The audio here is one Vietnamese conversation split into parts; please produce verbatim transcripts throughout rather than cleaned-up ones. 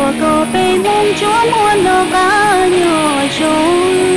có bê mong chúa muốn nó ba nhỏ trông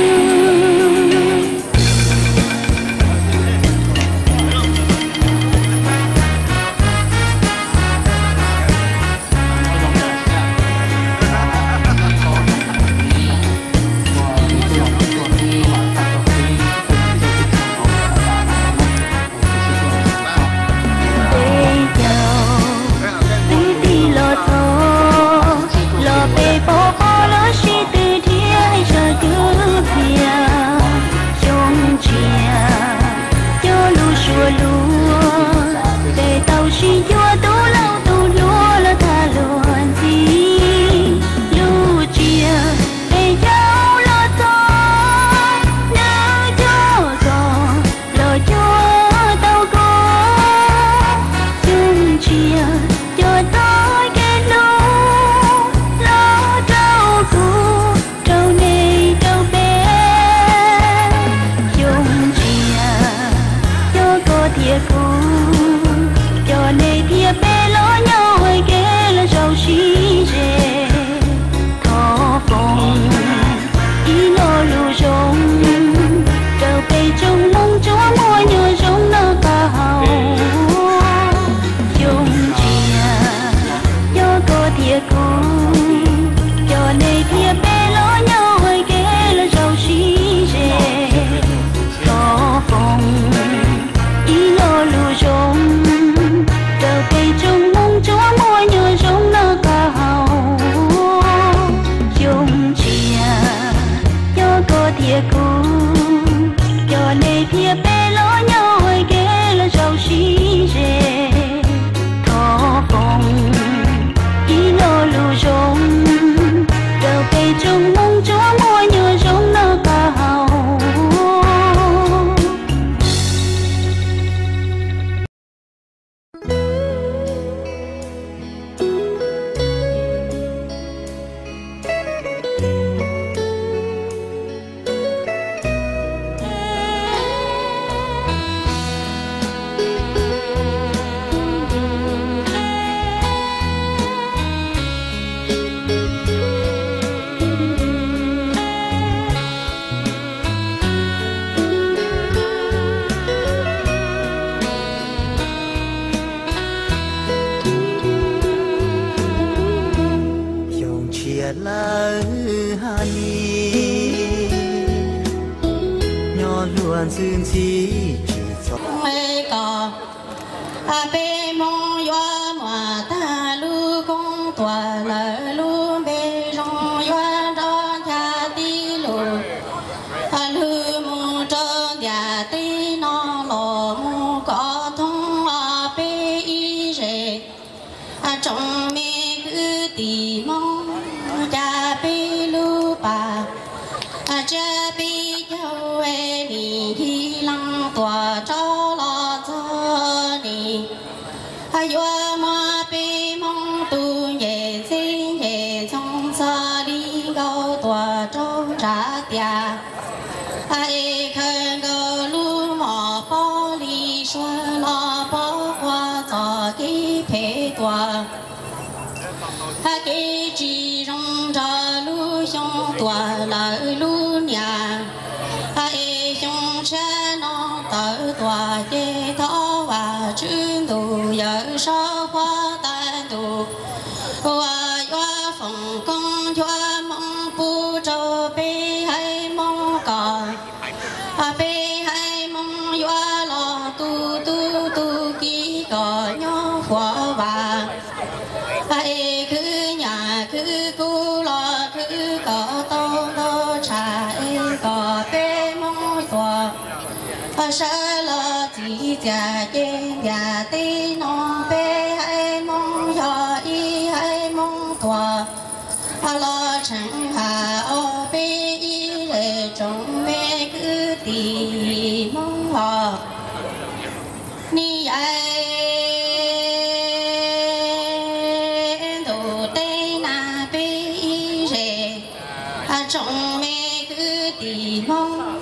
trong mê cứ tì mong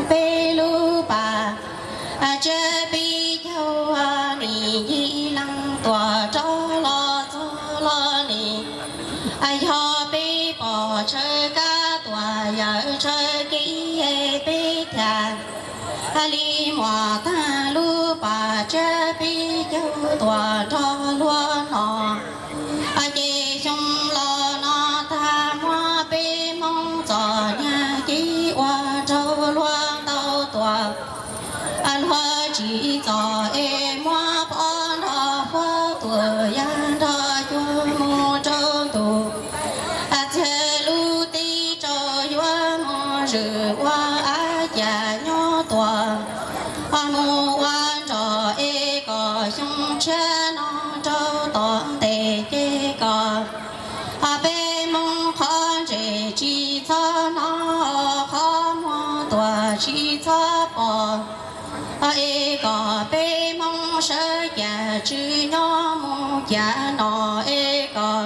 bê lu bà chê bi châu nì nhi lăng tòa cho lo cho lo nì ai ho bi bỏ chơi cá tòa giờ chơi kỹ bi thà ali mò ta lu bà chơi bi châu tòa cho luôn nọ ai chê chung lo nó ta mua bi mong giò nhà kỹ qua châu luôn tàu tòa anh hoa chỉ giò em mua bỏ nó hoa tuổi yan đó chua mua châu tù à thế lu ti cho yua mua rửa qua á già nhỏ tòa à mua qua cho e có chung chế nó châu toàn tề chế có à bê mong khó chế chỉ cho nó khó mua tòa chỉ cho bỏ ai có bê mong sợ già chứ nhỏ mua già nó ai có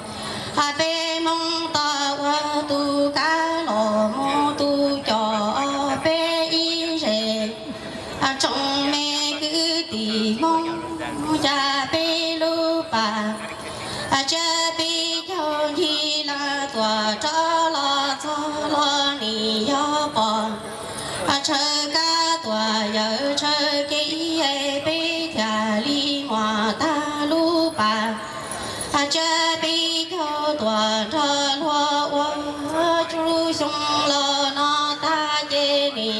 à bê mong ta qua tu cá lò mua tu cho bê y rề à trong mẹ cứ tì mong cha bê lu bà à cha bê cho hi là tòa cho lo cho lo ni yo bò à chơi cá tòa giờ chơi kỹ bê thà li hòa ta lu bà à cha bê cho tòa cho lo wa chu sung lo nó ta dê ni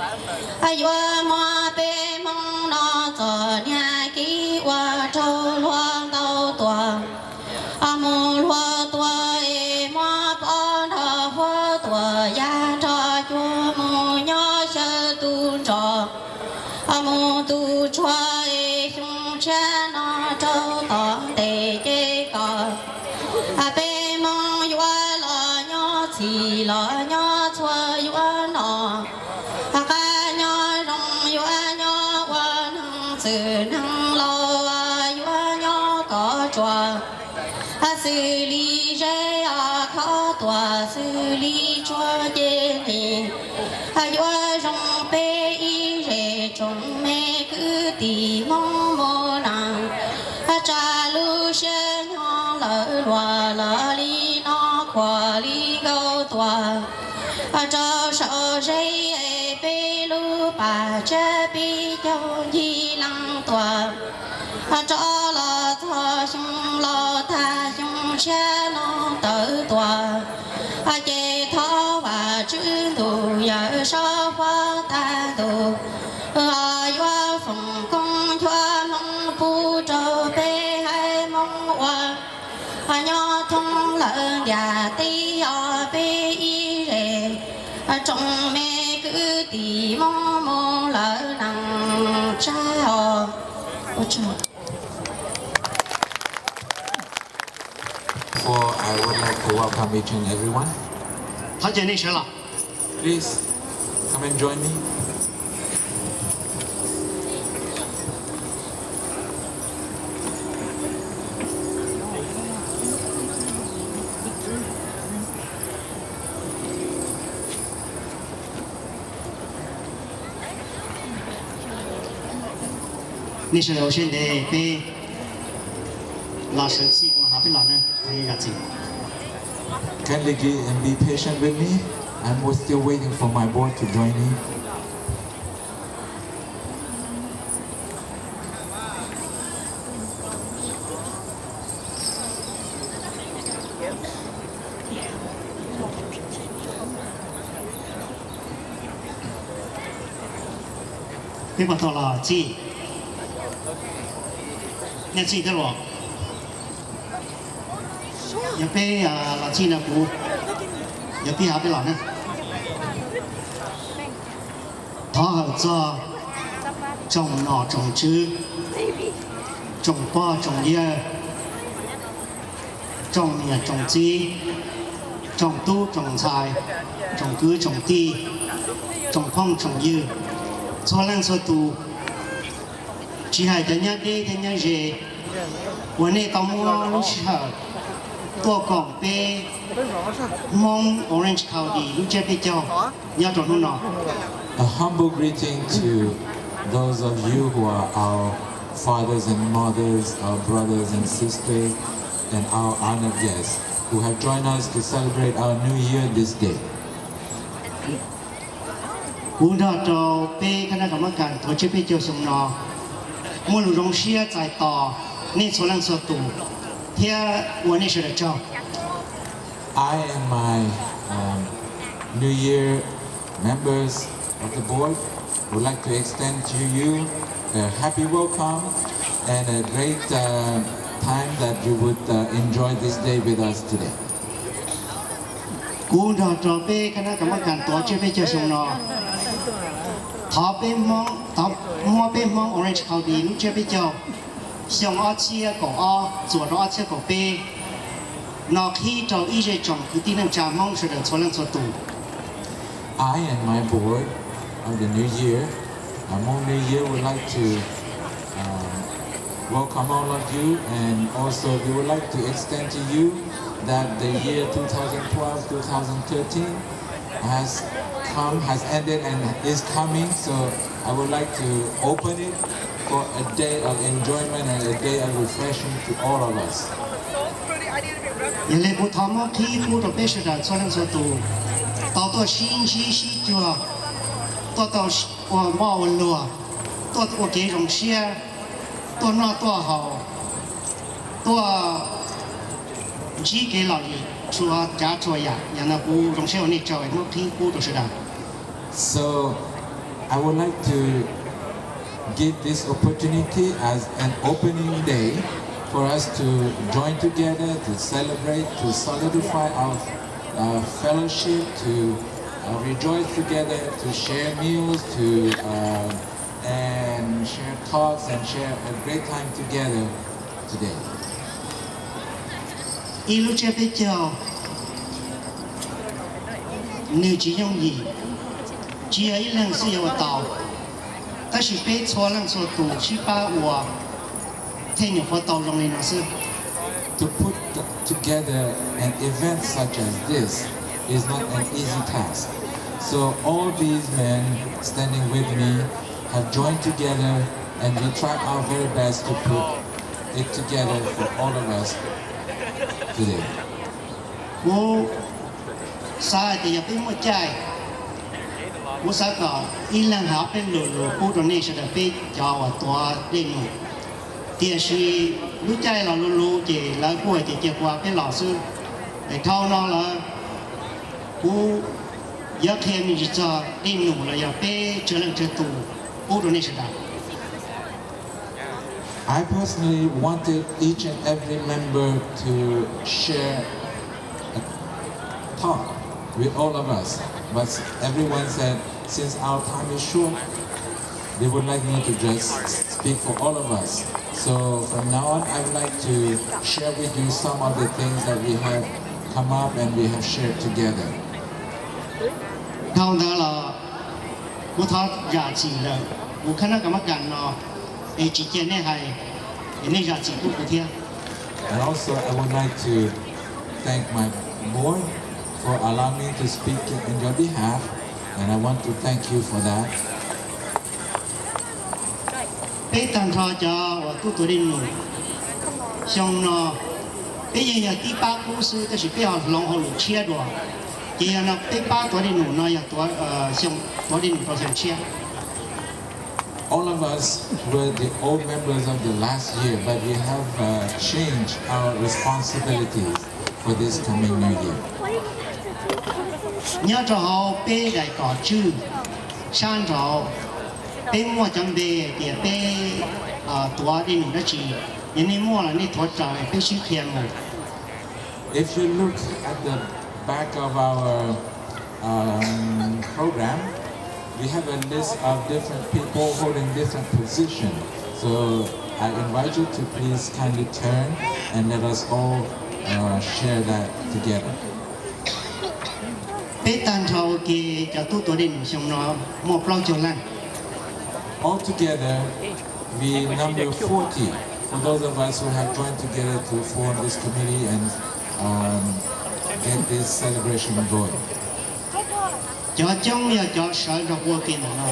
à yo mo bê mong nó cho nhà kỹ qua cho lo tao tòa à mô lo tòa e mo bỏ nó hoa tòa ya cho chua mô nhỏ sơ tu trò à mô tu choa e chung cha nó cho tóm tề chế cò à bê mong yua lo nhỏ chỉ lo nhỏ chua yua nọ à ca nhỏ rong yua nhỏ qua năng sự năng lo yua nhỏ có chua à xử lý rễ à khó tòa xử lý cho dê nì à yua rong bê y rễ trong mẹ cứ tì mong mô nàng à cha lu xe nhỏ lỡ loa lỡ li nó qua li gâu tòa à cho sợ rễ bê lu bà cha bê châu di lăng tòa à cho lo thọ chung lo tha chung cha nó tự tòa à chê thọ và chữ tù giờ so hoa ta tù à yua phòng công chua mong phu trâu bê hay mong hoa à nhỏ thông lợn già tí ở bê y rề à trong mẹ cứ tì mong mong lỡ nằng cha hò ôi trời. Before I would like to welcome each and everyone. Please come and join me. Ni sẽ đầu tiên để về là sự gì mà họ biết làm nè, hay là gì? Kindly give and be patient with me. I'm still waiting for my board to join me. Biết mà thọ là gì? Nghe gì thế rồi? Nhà bé à là gì nè cô? Nhà bé họ biết làm nè. Thọ hợp cho trồng nọ trồng chữ, trồng po trồng dưa, trồng nhà trồng chi, trồng tu trồng xài, trồng cứ trồng ti, trồng phong trồng dưa, cho lăng cho tu. Chỉ hai đứa nhát đi đứa nhát gì,วันนี้ก็มั่วลูกเสือตัวกล่องเป้มอง orange ขาวดีลูกเจ้าเป้เจ้ายาจนนู่นน่ะ A humble greeting to those of you who are our fathers and mothers, our brothers and sisters, and our honored guests who have joined us to celebrate our new year this day. 古道州被คณะกรรมการตัวชิพิเจียวสมนอมูลรงเชียจ่ายต่อนี่ส่วนลังส่วนตูเที่ยวันนี้เสด็จเจ้า I and my um, New Year members of the board would like to extend to you a happy welcome and a great uh, time that you would uh, enjoy this day with us today. กูดอจอเป้คณะกรรมการตัวชิพิเจียวสมนอทอเป้มองทอมัวเป้มองออเรนจ์เขาดีรู้ชิพิเจียวชงอ้อเชียก่ออ้อส่วนอ้อเชียก่อเป้นอกที่เจ้าอีเจจงคือที่นั่งจามองเสด็จส่วนลังส่วนตู I and my board of the New Year, Hmong New Year, would like to um, welcome all of you, and also we would like to extend to you that the year twenty twelve to twenty thirteen has come, has ended, and is coming. So I would like to open it for a day of enjoyment and a day of refreshing to all of us. ยังเลยผู้ทำว่าที่ผู้ตัวเป้เสด็จส่วนลังส่วนตูต่อตัวชิงชิชิจัวตัวตัวว่าหม้อวันลัวตัวตัวเกยรงเชียตัวนอตัวเฮาตัวจีเกยหล่ออีชัวจ้าชัวอยากอย่างนั้นผู้รงเชียวันนี้เจ้าไอ้พวกที่ผู้ตัวเสด็จ So I would like to give this opportunity as an opening day for us to join together, to celebrate, to solidify our uh, fellowship, to uh, rejoice together, to share meals, to uh, and share thoughts and share a great time together today. อีลูกเจ้าเจ้าหนึ่งจียงยีเจียอีหลังเสียวต่อแต่สิเป้ชัวหลังส่วนตูชิป้าวัวเที่ยงพอต่อลงเลยนะสิ To put together an event such as this is not an easy task. So all these men standing with me have joined together, and we try our very best to put it together for all of us today. กูสายแต่อย่าเพิ่งมั่วใจกูสายก็อีหลังหาเป็นหลุดๆกูตรงนี้จะได้ไปจอว่าตัวเล่นเดี๋ยวสิรู้ใจเรารู้ๆเจแล้วกูจะเจ็บกว่าเป็นหล่อซื้อไอ้เท่านั้นละกูอยากเห็นมีจะเล่นหนูแล้วอยากไปเจอเรื่องเจอตัวกูตรงนี้จะได้ I personally wanted each and every member to share a talk with all of us, but everyone said since our time is short, they would like me to just speak for all of us. So from now on, I would like to share with you some of the things that we have come up and we have shared together. เท่านั้นละกูทอดยาจีเลยกูคณะกรรมการเนาะไอ้จีเจนเนี่ยให้ไอ้นี่ยาจีกูกูเที่ย And also, I would like to thank my board for allowing me to speak in your behalf, and I want to thank you for that. ไปตันทอจอว่าตู้ตัวดินหนูชงเนาะไปยังอย่างที่ป้ากูซื้อแต่สิไปเอาลงเอาหลุดเชียด้วยเกี่ยนะไปป้าตัวดินหนูเนาะอย่างตัวเอ่อชงตัวดินหนูตัวชงเชีย All of us were the old members of the last year, but we have uh, changed our responsibilities for this coming new year. nhớ cho họ bé đại cỏ chữ sang cho bé mua chẳng bé để bé tua đi nụ đó chỉ nhưng nếu mua là nên thoát ra bé chữ khen một. If you look at the back of our um, program, we have a list of different people holding different positions. So I invite you to please kindly turn and let us all uh, share that together. Bé tan thầu kia cho tu tuổi đình xong nó một lâu chiều lăn. Altogether, we number forty for those of us who have joined together to form this committee and um, get this celebration going. Cho trong nhà cho sở đọc qua kia nó.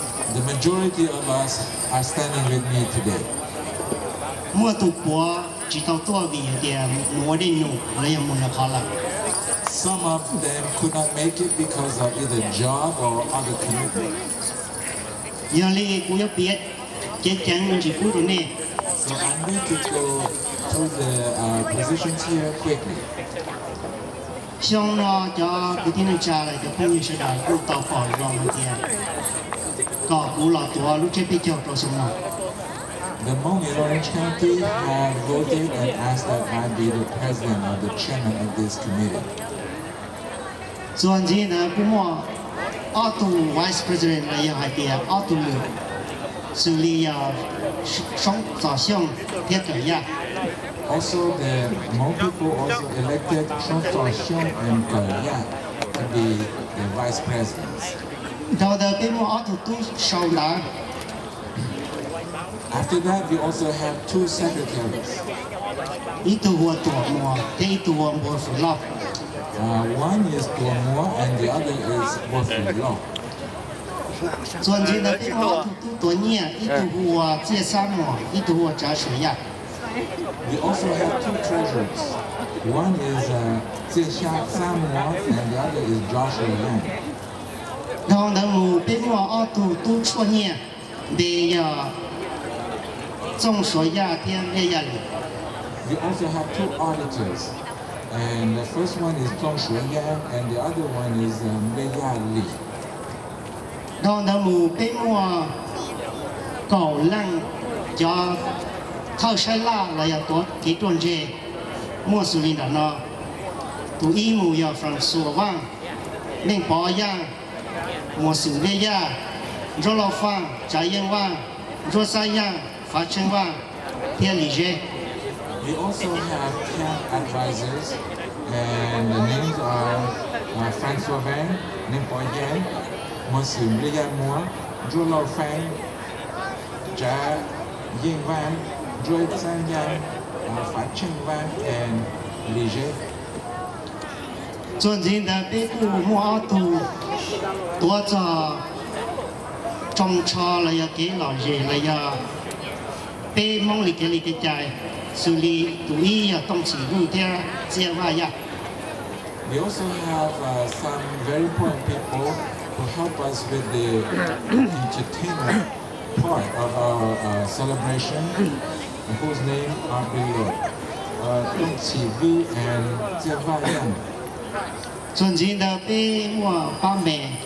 The majority of us are standing with me today. Mua tụ bùa chỉ tao tua vì thì mua đi nhung lấy một là khó lắm. Some of them could not make it because of either job or other commitment. Giờ li cũng biết cái chẳng mình chỉ cú rồi nè. So I'm going to go through the uh, positions here quickly. Xong nó cho cái tin trả lại cho không như sẽ đợi cú tàu khỏi vòng một tiền. Có cú lọt tua lúc chơi bị chọc rồi xong nào. The Hmong in Orange County have voted and asked that I be the president or the chairman of this committee. ส่วนที่นะผู้มั่วออตู vice president อะไรอย่างเดียวออตูเลยสื่อลียาสองต่อช่องเทียบกันยาก Also, the Hmong people also elected Chong Tho Siong and Kaya to be the vice presidents. เราเดินไปมั่วออตูตู้ชาวนา After that, we also have two secretaries. อีตัวหัวตัวมั่วที่อีตัวหัวฝุ่นรอบ Uh, one is Tua Mua and the other is Wolfie Law. ส่วนที่เราไปมั่วออตูตู้ตัวเนี่ยอีตัวหัวเจี๊ยซ่ามั่วอีตัวหัวจ่าเสีย We also have two treasurers. One is Jie Xia Samua and the other is Joshua Yang. เราเดินมูไปมั่วออตูตู้ชั่วเนี่ยเดียจงสวยยาเทียนเอยาลี We also have two auditors. And the first one is Zhong Shuyan and the other one is um, Leia Li. เราเดินมูไปมั่วก่อลังจะเข้าใช้ล่าอะไรอย่างตัวที่ตัวเจมั่วสุรินทร์เนาะตัวอีมูยาฝรั่งสัวว่างเม่งปอยามัวสุเรียรอเราฟังใจยังว่างรสายยังฟ้าเชิงว่างเทียลิเจ We also have ten advisors, and the names are uh, Francois Van, Nim Po Yen, Monsim Lian Mua, Zhu Lao Fang, Ja Ying Van, Joy San Yang, uh, Fa Cheng Van, and Li Jie. ส่วนที่ได้ไปกู้มั่วเอาตัวตัวจะจงชออะไรอย่างเกี่ยวกับอะไรอย่างไปมองลิเกลิเกใจสุริตุยต้องสีรุ่งเทียเจียว่ายา We also have uh, some very important people who help us with the entertainment part of our uh, celebration, whose name are below. Dong Qi Vi and Jia Va Yang. ส่วนที่ได้ไปมั่วป้าแม่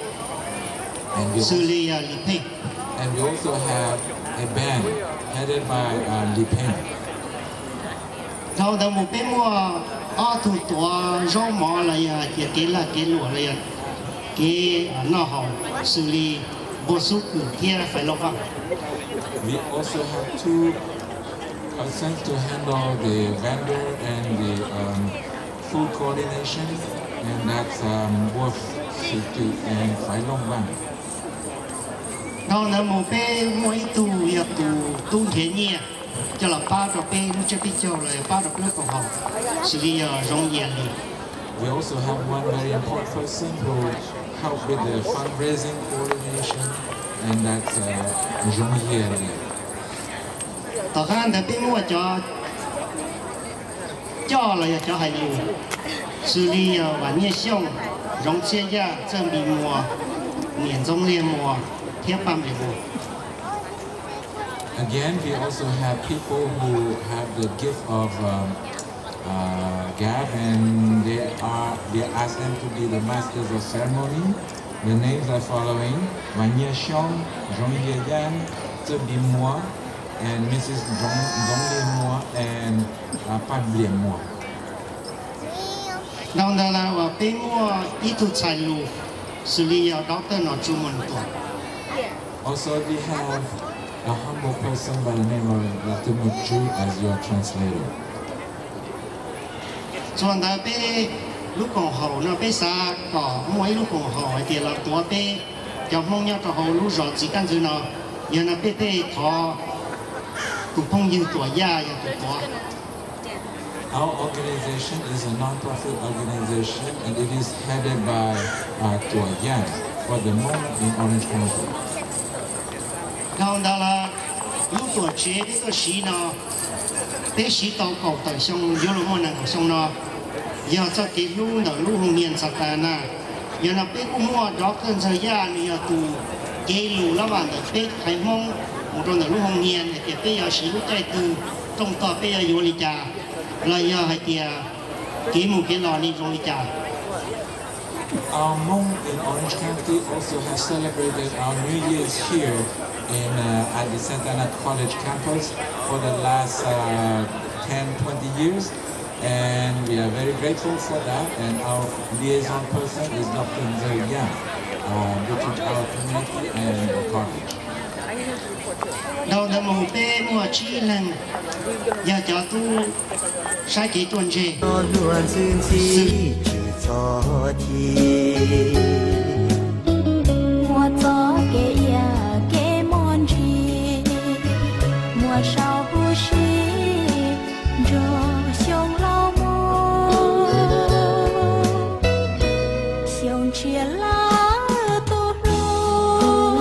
And we สุ also, ริยาลิเพ่ and we also have a band headed by uh, Li Peng. เราเดินมูไปมั่วอ้อตัวตัวร้องหมออะไรอย่างเกี่ยวกับละเกี่ยวกับอะไรอย่างเกี่ยวกับน่าหอมสุริบสุกุเทียไฟลฟัง We also have two persons to handle the vendor and the um, food coordination, and that's um, Wolf Siti and Fai Long Bang. เราเดินมูไปมั่วอีตูอยากตูตู้เทียเนี่ยจะหลับป้าจะไปรู้จะไปเจ้าเลยป้าจะเลือกของเขาสุริยาร้องเย็นเลย We also have one very important person who helped with the fundraising coordination, and that's uh, Zhong Ye. ต่อข้างแต่พี่มั่วจะจ่อเลยจะให้อยู่สุริยาวันนี้ช่วงร้องเชียร์เจ้ามีมัวเหนียนจงเรียนมัวเทียบปั๊มเลยมัว Again, we also have people who have the gift of um, uh, gab, and they are they ask them to be the masters of ceremony. The names are following: Vanya Xiong, Zhong Ye Yan, Zhe Bi Mua, and Missus Zhong Zhong Li Mua and uh, Pan Lian Mua. เราเดินว่าพี่มั่วอีทุชัยลูสุริยาด็อกเตอร์นอจูมันตัว Also, we have a humble person by the name of Doctor Muju as your translator. ส่วนแต่พี่ลูกของเขาเนาะพี่สาก็มวยลูกของเขาเดี๋ยวเราตัวพี่จะมองยอดเขาลูกรอจีกันจีเนาะยันนะพี่พี่ขอกุพงยืนตัวยาอย่างตัว Our organization is a non-profit organization, and it is headed by uh, Tua Yan for the Hmong in Orange County. เราเดินละลูกตัวเชฟก็สีเนาะ bé sĩ tàu cầu tại sông gió lúa nè sông nó giờ cho cái lúa nở lúa hồng miền sạch là nè giờ nó bé cũng mua đó cơn thời gian này từ cái lúa lá vàng để bé hay mong một trong nở lúa hồng miền thì bé giờ sĩ lúa trái từ trong tàu bé giờ vô lý trà là giờ hay tiề cái một cái lò đi vô lý trà. Our Hmong in Orange County also has celebrated our New Year's here in uh, at the Santa Ana College campus for the last uh, ten to twenty years, and we are very grateful for that. And our liaison person is Doctor Nzeri Yang, uh, between our community and the college. Đầu năm một bé mua chi lần giờ cho tu sai kỹ tuần gì mùa gió kể ya kể mòn chi mùa sau bu shi rồi xiong lao mô xiong chia lá tô lô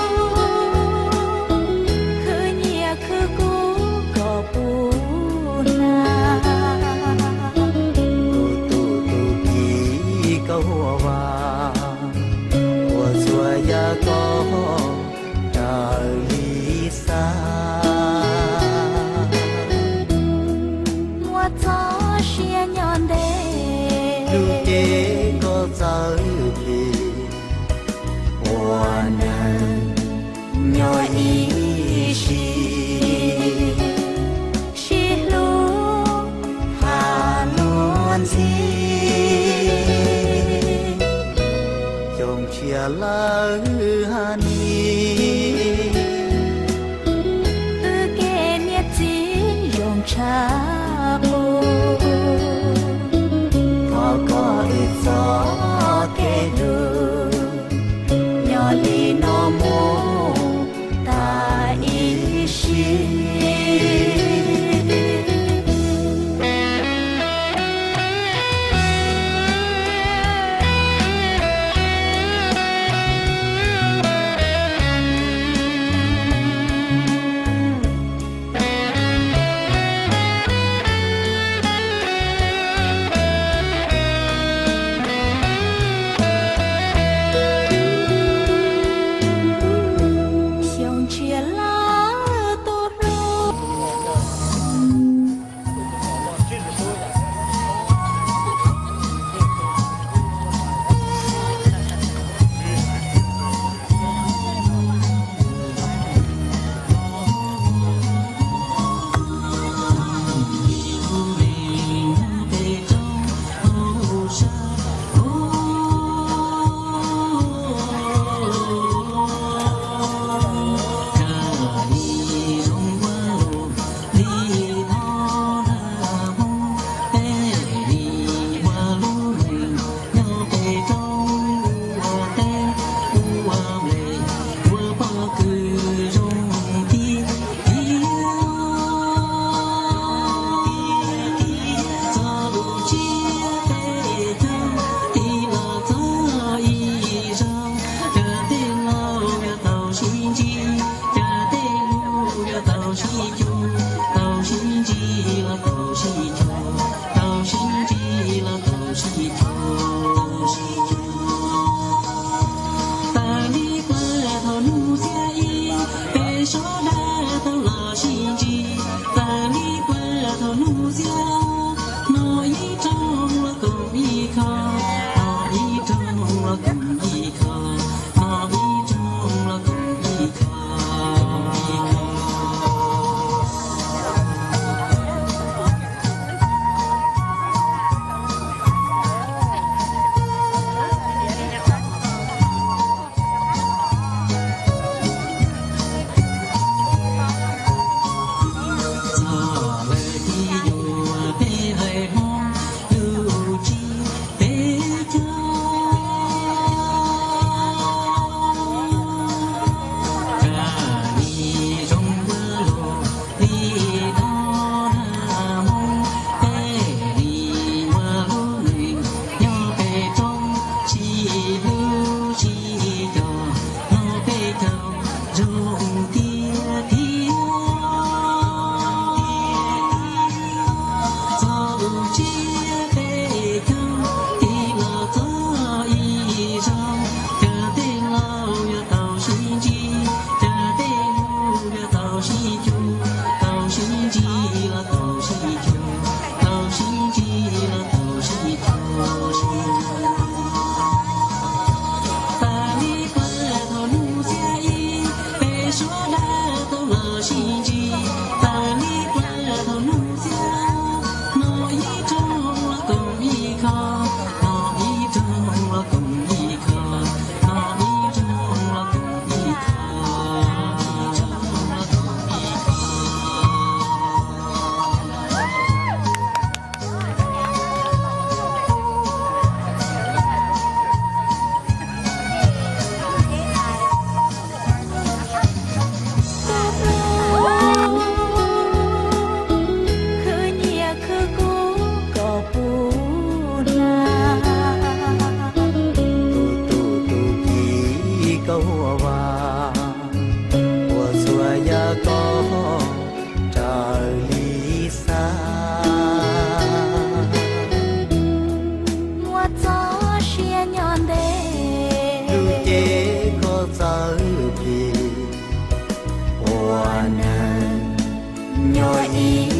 khứ nhẹ khứ cú cỏ bù na câu hoa mùa xuân ya có trời đi xa mùa gió xia nhọn đê lúc kế có tới thì mùa nắng nhoi ý xì xì lu hà luôn xì chia lỡ hani ư kê nhiệt chí dùng cha bù có có ít gió kê đường nhỏ lì nó mô ta ý xí. Chia nhồi ý